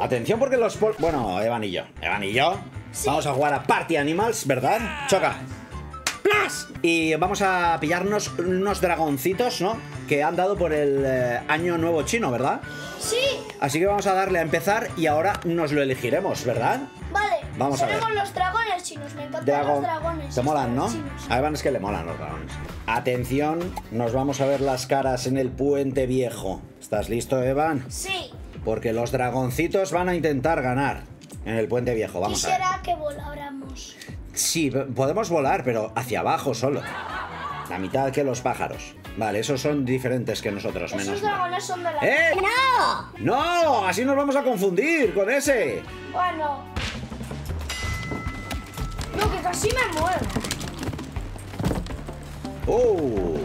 Atención porque los bueno, Evan y yo. Sí. Vamos a jugar a Party Animals, ¿verdad? Choca. ¡Plas! Y vamos a pillarnos unos dragoncitos, ¿no? Que han dado por el año nuevo chino, ¿verdad? Sí. Así que vamos a darle a empezar y ahora nos lo elegiremos, ¿verdad? Vale. Vamos a ver. Seremos los dragones chinos. Me encantan los dragones. ¿Te molan, no? Chinos. A Evan es que le molan los dragones. Atención, nos vamos a ver las caras en el puente viejo. ¿Estás listo, Evan? Sí. Porque los dragoncitos van a intentar ganar en el puente viejo. Vamos a ver. Quisiera que voláramos. Sí, podemos volar, pero hacia abajo solo. La mitad que los pájaros. Vale, esos son diferentes que nosotros, menos Esos mal. dragones son de la... ¡Eh! ¡No! ¡No! Así nos vamos a confundir con ese. Bueno. No, que casi me muero. ¡Oh!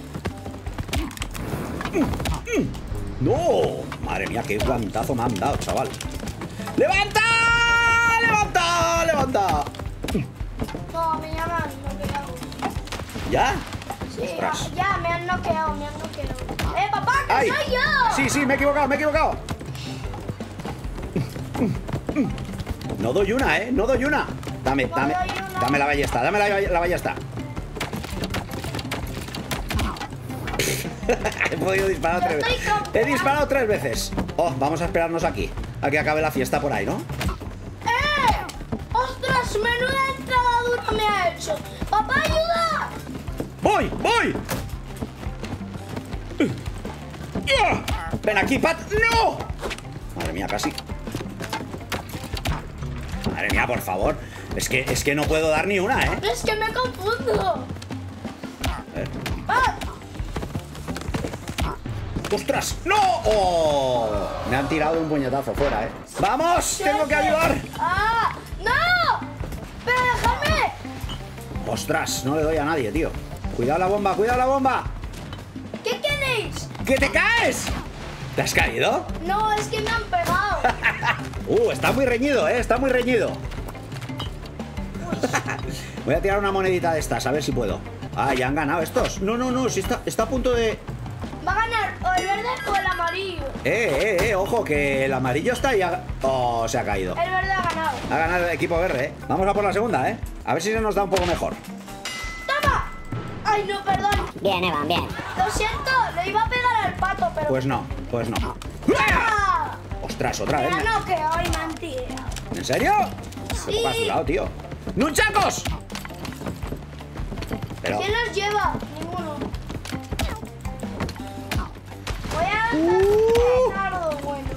¡No! Madre mía, qué guantazo me han dado, chaval. ¡Levanta! ¡Levanta! ¡Levanta! No, me llaman noqueado. ¿Ya? Sí, Ostras. ya, me han noqueado, papá, que ¡Ay! soy yo! Sí, sí, me he equivocado, me he equivocado. No doy una, ¿eh? No doy una. Dame la ballesta, dame la ballesta. He podido disparar 3 veces. He disparado 3 veces. Oh, vamos a esperarnos aquí, a que acabe la fiesta por ahí, ¿no? ¡Ostras! ¡Menuda entrada dura me ha hecho! ¡Papá, ayuda! ¡Voy! ¡Voy! ¡Ven aquí, Pat! ¡No! Madre mía, casi. Madre mía, por favor. Es que no puedo dar ni una, ¿eh? Es que me confundo. A ver. ¡Pat! ¡Ostras! ¡No! ¡Oh! Me han tirado un puñetazo fuera, ¿eh? ¡Vamos! ¡Tengo que ayudar! ¡Ah! ¡No! ¡Pero déjame! ¡Ostras! No le doy a nadie, tío. ¡Cuidado la bomba! ¡Cuidado la bomba! ¿Qué queréis? ¡Que te caes! ¿Te has caído? No, es que me han pegado. Está muy reñido, ¿eh? Está muy reñido. Voy a tirar una monedita de estas, a ver si puedo. Ah, ya han ganado estos. No, no, no, si está a punto de... Va a ganar o el verde o el amarillo. Ojo, que el amarillo está ya... Oh, se ha caído. El verde ha ganado. Ha ganado el equipo verde, ¿eh? Vamos a por la segunda, ¿eh? A ver si se nos da un poco mejor. ¡Toma! ¡Ay, no, perdón! Bien, Evan, bien. Lo siento, le iba a pegar al pato, pero... Pues no, pues no. ¡Ah! Ostras, otra vez. Pero no, que hoy me han tirado. ¿En serio? Sí. ¿Qué has tirado, tío? ¡Nunchacos! Pero... ¿Quién los lleva? Ninguno. Voy a petardo, bueno.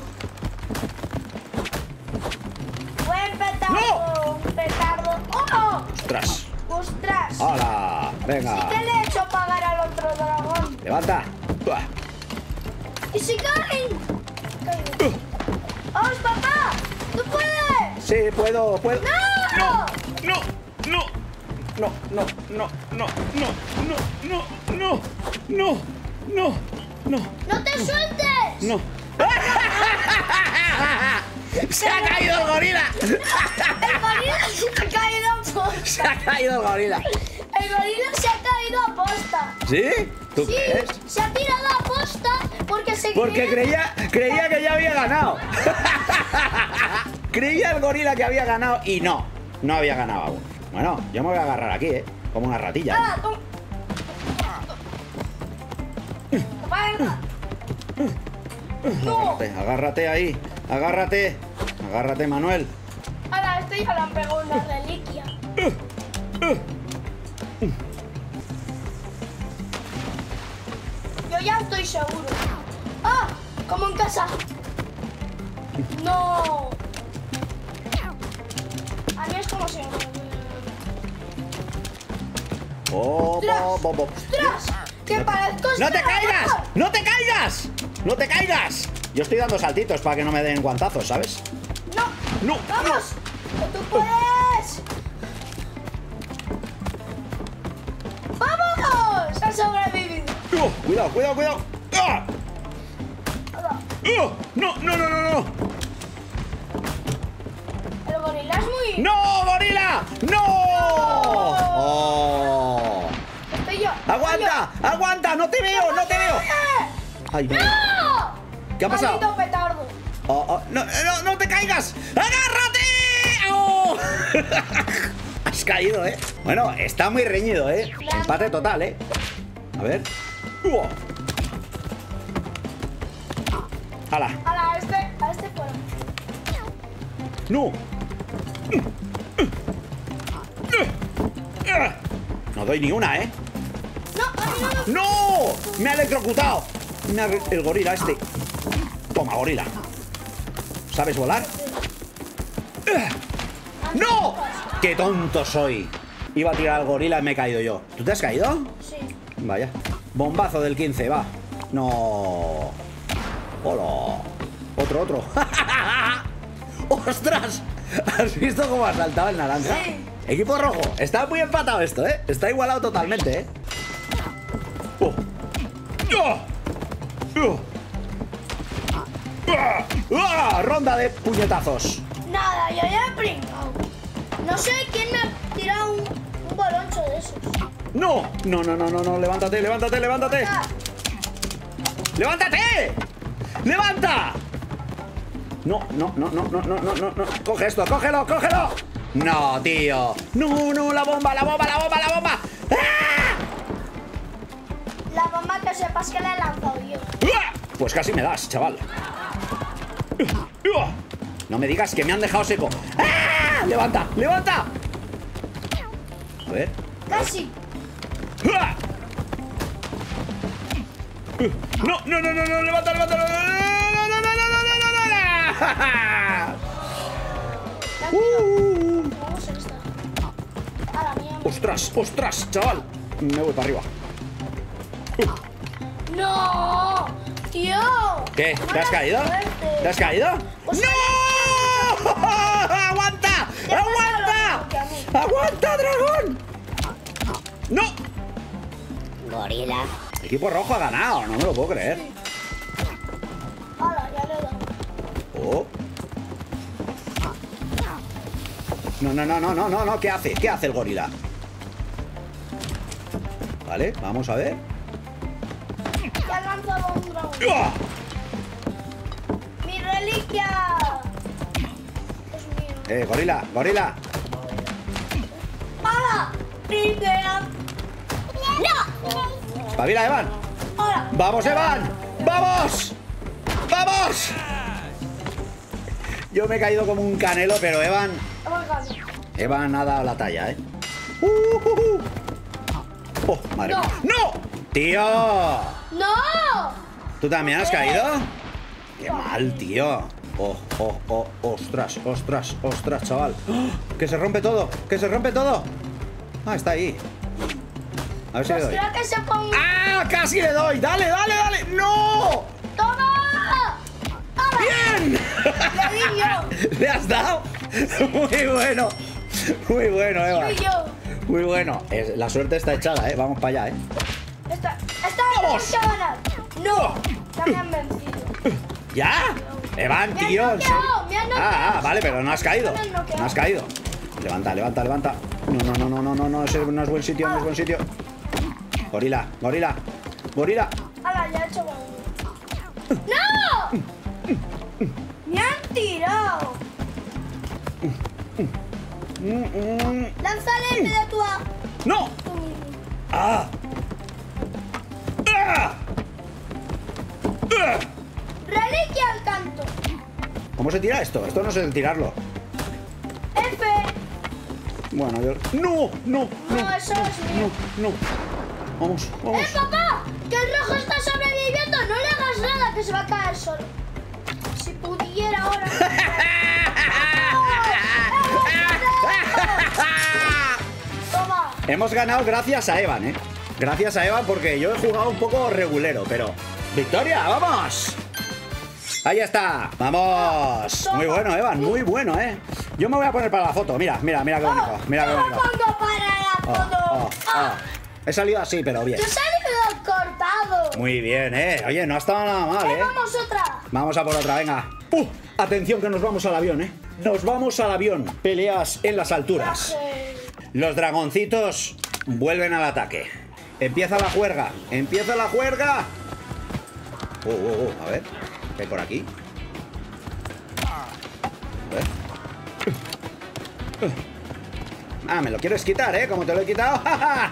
Buen petardo. ¡No! Un petardo. ¡Oh! ¡Ostras! ¡Ostras! ¡Hala! ¡Venga! Sí que le he hecho pagar al otro dragón. ¡Levanta! ¡Buah! ¡Y si caen! ¡Vamos, papá! ¡Tú puedes! Sí, puedo. ¡No! No, no, no, no, no, no, no, no, no, no, no, no, ¡No te sueltes! no. ¡Se ha caído el gorila! El gorila se ha caído a posta. ¡Se ha caído el gorila! El gorila se ha caído a posta. ¿Sí? ¿Tú Sí, crees? se ha tirado a posta porque se Porque creía que ya había ganado. Creía el gorila que había ganado y no había ganado aún. Bueno, yo me voy a agarrar aquí, como una ratilla. ¡Ah, toma! Venga. ¡No! Agárrate ahí, agárrate, Manuel. Ahora, este ya le han pegado una reliquia. Yo ya estoy seguro. ¡Ah! Como en casa. ¡No! A mí es como si... ¡Ostras! ¡Que parezco... ¡No te caigas! ¡No te caigas! ¡No te caigas! Yo estoy dando saltitos para que no me den guantazos, ¿sabes? ¡No! ¡No! ¡Vamos! ¡Que tú puedes! ¡Vamos! ¡Has sobrevivido! ¡No! ¡Cuidado, cuidado, cuidado! ¡Ah! ¡Oh! ¡No, no, no, no, no! El gorila es muy... ¡No, gorila! ¡No! ¡Oh! Estoy yo. ¡Aguanta! ¡Aguanta! ¡No te veo! ¡No te veo! ¡Ay, no! ¡No! ¿Qué ha pasado? Maldito petardo. Oh, oh, no, no, no te caigas. ¡Agárrate! ¡Oh! Has caído, ¿eh? Bueno, está muy reñido, ¿eh? Empate total, ¿eh? A ver. ¡Hala! A este fuera. ¡No! No doy ni una, ¿eh? No. ¡No! ¡Me ha electrocutado! El gorila este. Toma, gorila. ¿Sabes volar? ¡No! ¡Qué tonto soy! Iba a tirar al gorila y me he caído yo. ¿Tú te has caído? Sí. Vaya. Bombazo del 15, va. No. Hola. Otro. ¡Ostras! ¿Has visto cómo ha saltado el naranja? Sí. Equipo rojo. Está muy empatado esto, ¿eh? Está igualado totalmente, ¿eh? Ronda de puñetazos. Nada, yo ya he pringado. No sé quién me ha tirado un boloncho de esos. No. Levántate. Ah, ¡Levántate! ¡Levanta! No. Coge esto, cógelo. No, tío. No, la bomba. ¡Ah! la bomba que sepas que la he lanzado yo. Pues casi me das, chaval. No me digas que me han dejado seco. ¡Ah! ¡Levanta! A ver. Casi. No, levanta. No. Vamos en esta. A la mía. Ostras, chaval. Me voy para arriba. ¡No! ¡Tío! ¿Qué? ¿Te has Mala caído? suerte. ¿Te has caído? Pues ¡No! ¡Aguanta! Te pasa lo mismo que a mí. ¡Aguanta, dragón! ¡No! Gorila. El equipo rojo ha ganado, no me lo puedo creer. Ahora, ya le he dado. Oh. No. ¿Qué hace? ¿Qué hace el gorila? Vale, vamos a ver. Ya ha lanzado un dragón. ¡Uah! ¡Mi reliquia! Es mío. Gorila. ¡Hala! ¡Reliquia! ¡No! ¡Espabila, Evan! ¡Ahora! ¡Vamos, Evan! ¡Vamos! Yo me he caído como un canelo, pero Evan ha dado la talla, ¿eh? ¡Oh, madre mía! ¡No! ¡Tío! ¡No! ¿Tú también has caído? ¡Qué mal, tío! ¡Ostras, chaval! ¡Oh! ¡Que se rompe todo! Ah, está ahí. A ver si le Pues doy. quiero que se ponga. ¡Ah! ¡Casi le doy! ¡Dale! ¡No! ¡Toma! ¡Ahora! ¡Bien! ¡Le di yo! ¿Le has dado? Muy bueno, Eva. ¡Soy yo! Muy bueno. La suerte está echada, ¿eh? Vamos para allá, ¿eh? Esta ¡Vamos! vez tenemos que ganar. ¡No! Ya me han vencido. ¿Ya? Evan, Me han tío. noqueado, me han noqueado. Vale, pero no has caído. Me han noqueado. No has caído. Levanta. No, ese no es buen sitio, Gorila. ¡Hala! Ya he hecho uno. ¡No! ¡Me han tirado! ¡Lánzale el de tu a... ¡No! tú mismo! ¡Ah! ¡Reliquia al canto! ¿Cómo se tira esto? Esto no sé tirarlo. ¡F! Bueno, yo... ¡No! No, eso es mío. No. Vamos. Papá! ¡Que el rojo está sobreviviendo! ¡No le hagas nada, que se va a caer solo! Si pudiera ahora... ¡Toma! Hemos ganado gracias a Evan, ¿eh? Gracias a Evan porque yo he jugado un poco regulero, pero... ¡Victoria! ¡Vamos! Ahí está. ¡Vamos! Muy bueno, Evan. Muy bueno, ¿eh? Yo me voy a poner para la foto. Mira qué bonito. Mira qué ¡Yo me bonito. pongo para la foto! He salido así, pero bien. ¡Yo he salido cortado! Muy bien, ¿eh? Oye, no ha estado nada mal, ¿eh? ¡Vamos otra! Vamos a por otra, venga. Atención que nos vamos al avión, ¿eh? Nos vamos al avión. Peleas en las alturas. Los dragoncitos vuelven al ataque. Empieza la juerga. A ver, ¿qué hay por aquí? Ah, me lo quieres quitar, ¿eh? Como te lo he quitado.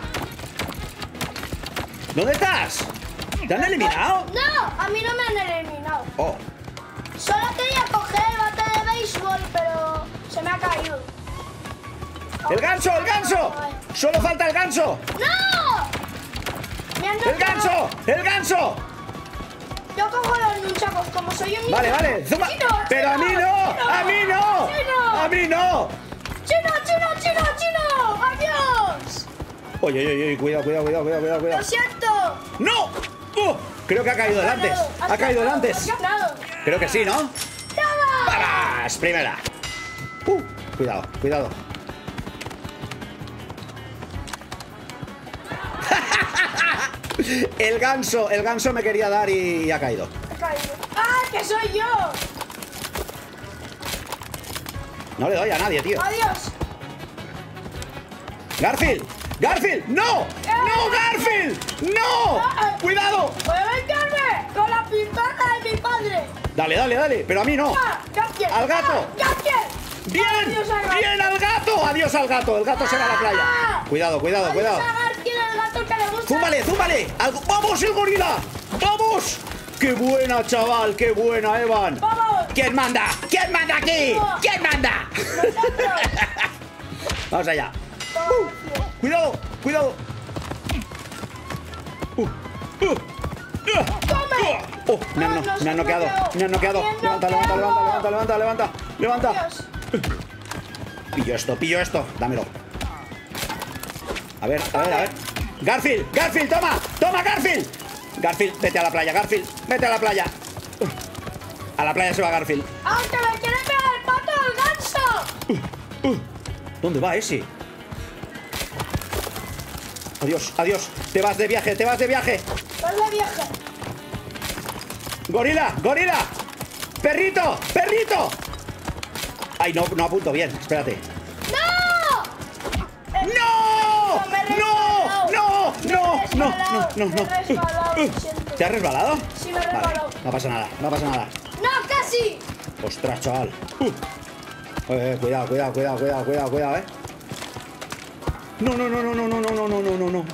¿Dónde estás? ¿Te han eliminado? No, a mí no me han eliminado. Oh. Solo quería coger el bate de béisbol, pero se me ha caído. ¡El ganso, el ganso! ¡Solo falta el ganso! ¡No! Me han ¡El ganso! ¡El ganso! Yo cojo los nunchacos, como soy un niño. Vale, vale. Zumba. ¡Chino, ¡Pero a mí chino, no! chino! ¡A mí no! ¡Chino! ¡A mí no! ¡Chino, chino, chino, chino! ¡Adiós! Oye, oye, oye, cuidado, cuidado, cuidado, cuidado, cuidado. ¡Lo siento! ¡No! Creo que ha caído el antes. Ha caído el antes. Has ganado. Creo que sí, ¿no? ¡Toma! ¡Vamos! Primera. Cuidado, cuidado. El ganso me quería dar y ha caído. He caído. ¡Ah, que soy yo! No le doy a nadie, tío. ¡Adiós! ¡Garfield! ¡Garfield! ¡No! ¡No, Garfield! ¡No! ¡Cuidado! ¡Voy a vengarme con la pistola de mi padre! Dale, dale, dale. Pero a mí no. ¡Ah, Garfield! ¡Al gato! ¡Ah, Garfield! ¡Bien! ¡Adiós al gato! ¡Bien al gato! ¡Adiós al gato! El gato se va a la playa. Cuidado, cuidado, cuidado. ¡Adiós a Garfield, el gato que le gusta! ¡Zúmbale, zúmbale! ¡Vamos, el gorila! ¡Vamos! ¡Qué buena, chaval! ¡Qué buena, Evan! ¡Vamos! ¿Quién manda? ¿Quién manda aquí? No. ¿Quién manda? ¡Nosotros! Vamos allá. ¡Vamos! ¡Cuidado! ¡Cuidado! ¡Oh! Me han noqueado. Me han noqueado. Levanta, levanta, levanta, levanta, levanta, levanta. Adiós. Pillo esto, pillo esto. Dámelo. A ver, a ver, a ver. Garfield, Garfield, toma. Toma, Garfield. Garfield, vete a la playa, Garfield. Vete a la playa. A la playa se va Garfield. ¡Ah, que me quiere pegar el pato al ganso! ¿Dónde va ese? Adiós, adiós. Te vas de viaje, te vas de viaje. ¡Hola, vieja! ¡Gorila! ¡Gorila! ¡Perrito! ¡Perrito! Ay, no, no apunto bien. Espérate. ¡No! ¡No! Me he ¡No! ¡No! ¡No! ¡No! resbalado, ¡No! ¡No! me he resbalado, lo siento. ¿Te has resbalado? Sí, me he Vale, resbalado. no pasa nada, no pasa nada. ¡No, casi! ¡Ostras, chaval! Cuidado, cuidado, cuidado, cuidado, cuidado, cuidado, No, no, no, no, no, no, no, no, no, no, no, no.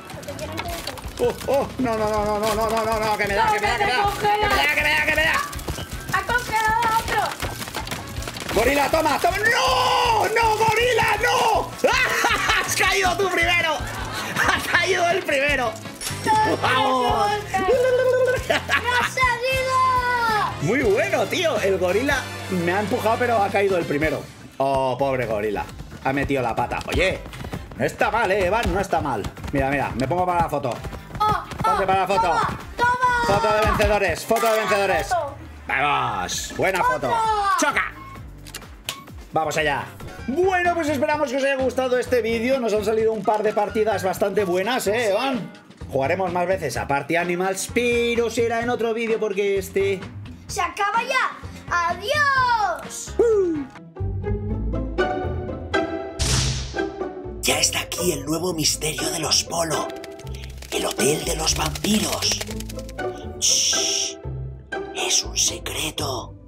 Oh, no, no, no, no, no, no, no, no, no, que me da, que me da, que me da, que me da, que me da, que me da. ¡Ha congelado a otro! ¡Gorila, toma, toma! ¡No! ¡No, gorila, no! ¡Has caído tú primero! ¡Has caído el primero! ¡Vamos! ¡Me has seguido! Muy bueno, tío. El gorila me ha empujado, pero ha caído el primero. Oh, pobre gorila. Ha metido la pata. Oye, no está mal, Evan, no está mal. Mira, mira, me pongo para la foto. Ponte para la foto. ¡Toma! ¡Toma! Foto de vencedores, foto de vencedores. Foto. Vamos, buena foto. Foto. ¡Choca! Vamos allá. Bueno, pues esperamos que os haya gustado este vídeo. Nos han salido un par de partidas bastante buenas, Evan. Jugaremos más veces a Party Animals, pero será en otro vídeo porque este... ¡Se acaba ya! ¡Adiós! Ya está aquí el nuevo misterio de los Polo. El hotel de los vampiros. Shh, es un secreto.